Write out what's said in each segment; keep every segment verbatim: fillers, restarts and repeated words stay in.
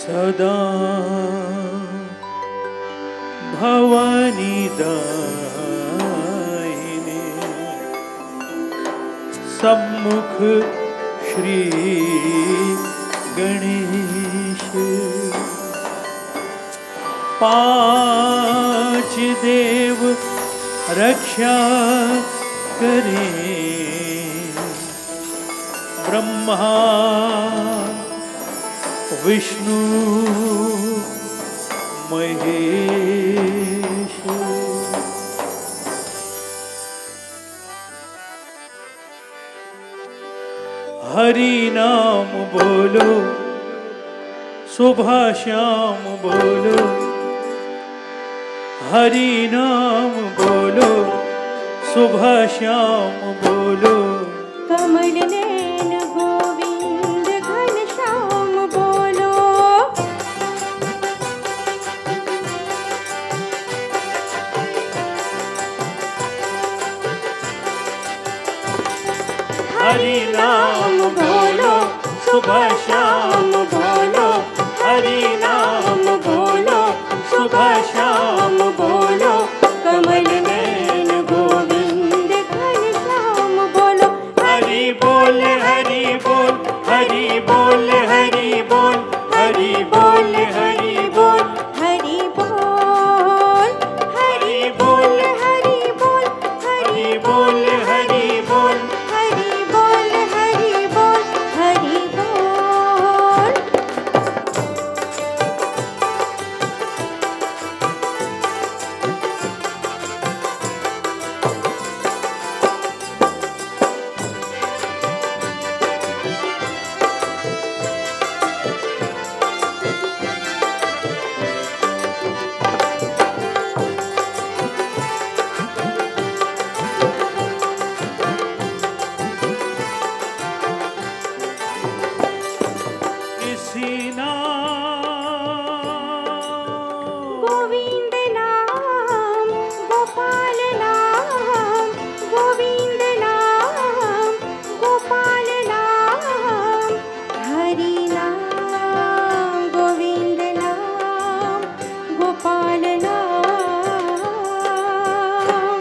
सदा भवानी दाहिने सम्मुख श्री गणेश पांच देव रक्षा करें ब्रह्मा विष्णु महेश। हरि नाम बोलो सुबह शाम बोलो, हरि नाम बोलो सुबह शाम बोलो। कमल नैन गोविंद घनश्याम बोलो, हरि नाम बोलो सुबह शाम बोलो, हरि नाम बोलो सुबह शाम बोलो। कमल नैन गोविंद घनश्याम बोलो। हरि बोल हरि बोल हरि बोल हरि बोल हरि बोल हरि बोल हरि बोल हरि बोल हरि बोल हरि बोल हरि बोल हरि बोल हरि बोल हरि बोल। इसी नाम गोविंद नाम गोपाल नाम, गोविंद नाम गोपाल नाम, हरि नाम गोविंद नाम गोपाल नाम।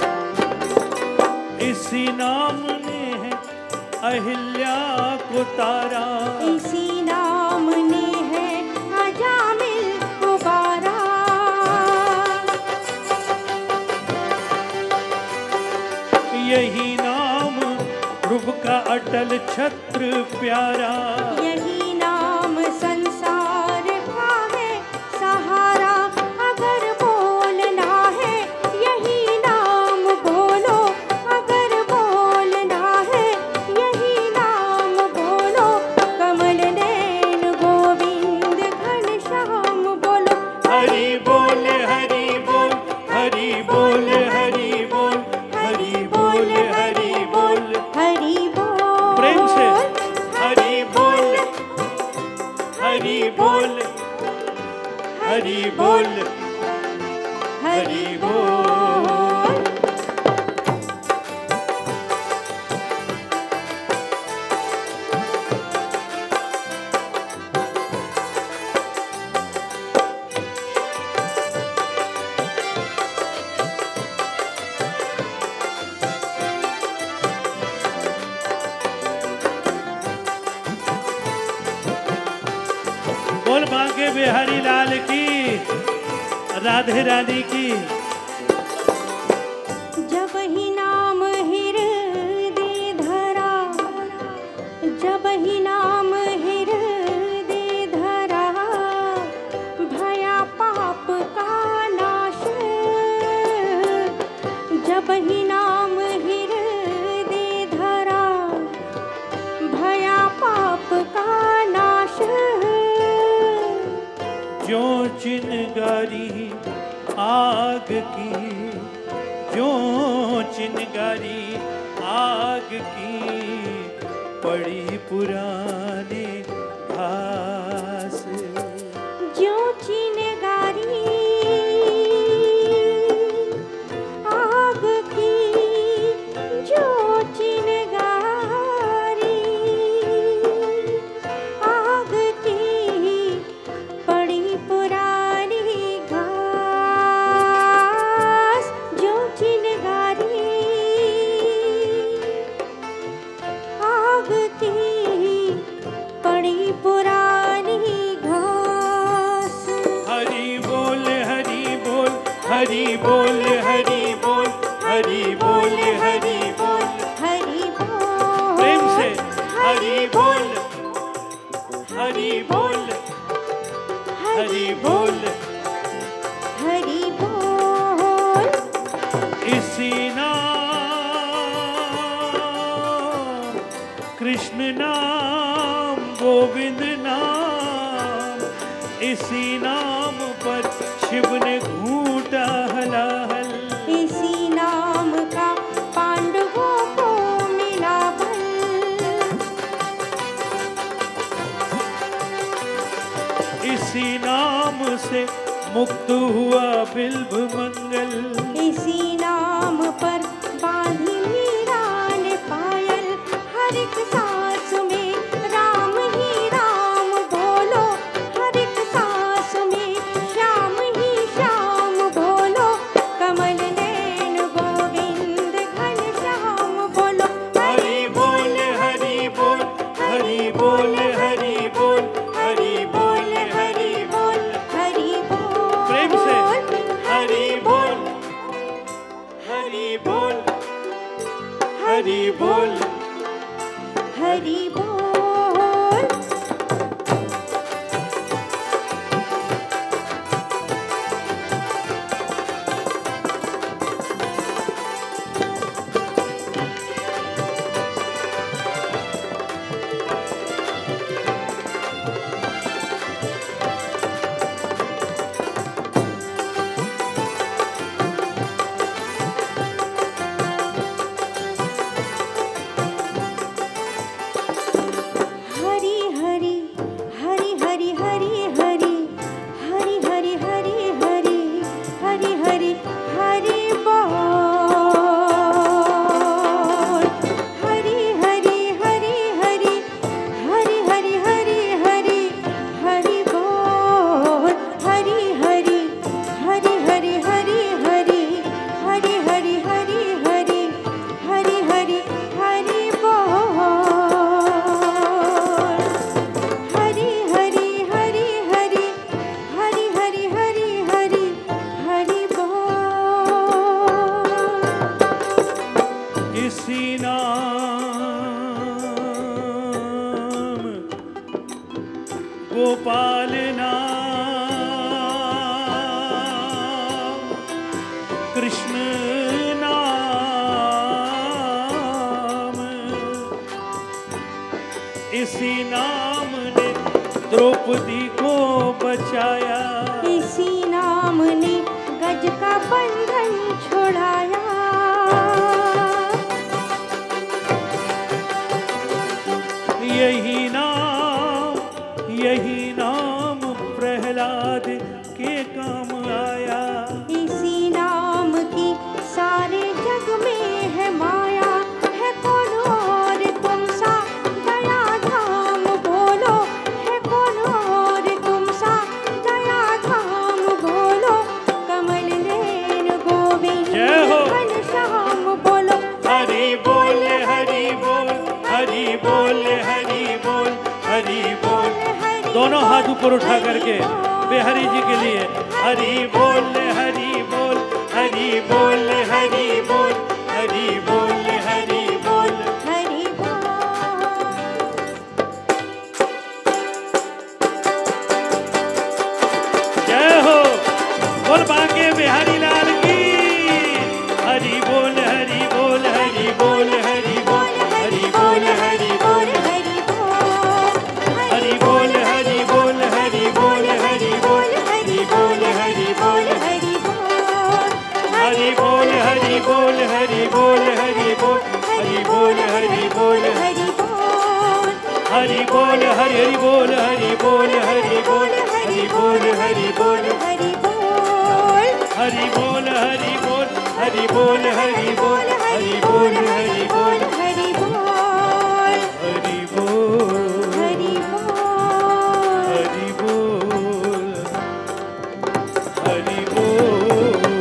इसी नाम ने है अहिल्या को तारा, इसी नाम ने है अजामिल उबारा। यही नाम ध्रुव का अटल छत्र प्यारा। यही नाम संसार का है सहारा। अगर बोलना है यही नाम बोलो, अगर बोलना है यही नाम बोलो। कमल नैन गोविंद घनश्याम बोलो। हरि बोल हरि बोल हरि बोल हरि बोल हरि बोल हरि बोल हरि बोल प्रेम से हरि बोल हरि बोल हरि बोल हरि बोल। बोल बांके बिहारी लाल की, राधे रानी की। जब ही नाम हृदय धरा, जब ही नाम हृदय धरा, भया पाप का नाश। जब ही नाम हृदय धरा, भया पाप का नाश। जो चिनगारी आग की, जो चिनगारी आग की पड़ी पुराने घास। जो चिनगारी आग की, जो चिनगारी आग की हरि बोल हरि बोल हरि बोल हरि बोल हरि बोल। प्रेम से हरि बोल हरि बोल हरि बोल हरि बोल। इसी नाम कृष्ण नाम गोविंद नाम, इसी नाम पर शिव ने घूंटा हलाहल, इसी नाम का पांडवों को मिला बल। इसी नाम से मुक्त हुआ बिल्व मंगल, इसी नाम पर बांधी मीरा ने पायल। हर एक सांस में राम ही राम बोलो, हर एक सांस में श्याम ही श्याम बोलो। कमल नैन गोविंद घन श्याम बोलो। हरि बोल हरि बोल हरि बोल हरि बोल हरि बोल हरि बोल हरि बोल। प्रेम से हरि बोल हरि बोल हरि बोल हरि बोल। हरि हरि हरि हरि हरि हरि हरि हरि हरि हरि हरि हरि हरि बोल। हरि हरि हरि हरि हरि हरि हरि हरि हरि बोल। हरि हरि हरि हरि हरि हरि हरि हरि हरि हरि हरि हरि हरि बोल। हरि हरि हरि हरि हरि हरि हरि हरि हरि बोल। इसी नाम गोपाल नाम कृष्ण नाम, इसी नाम ने द्रौपदी को बचाया, इसी नाम ने गज का बंधन छुड़ाया। यही नाम यही नाम प्रहलाद के काम आया, इसी नाम की सारे जग में है माया। है कौन और तुम सा दया धाम बोलो, है कौन और तुम सा दया धाम बोलो। कमल नैन गोविंद जय हो। घन श्याम बोलो। हरि बोल हरि बोल हरि बोल हरि बोल हरि बोल। दोनों हाथ ऊपर उठा करके बिहारी जी के लिए हरि बोल हरि बोल हरि बोल हरि बोल हरि बोल हरि बोल। हरि बोल। जय हो बोल बांके बिहारी लाल की। हरि बोल हरि बोल हरि बोल हरि बोल हरि बोल हरि बोल हरि बोल। हरि बोल हरि बोल हरि बोल हरि बोल हरि बोल हरि बोल हरि बोल हरि बोल हरि बोल हरि बोल हरि बोल हरि बोल हरि हरि बोल हरि बोल हरि बोल हरि बोल हरि बोल हरि बोल। हरि बोल हरि बोल हरि बोल हरि बोल हरि बोल हरि बोल हरि बोल। हरि बोल हरि बोल। हरि बोल हरि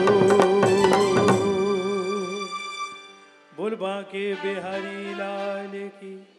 बोल। बोल बांके बिहारी लाल की।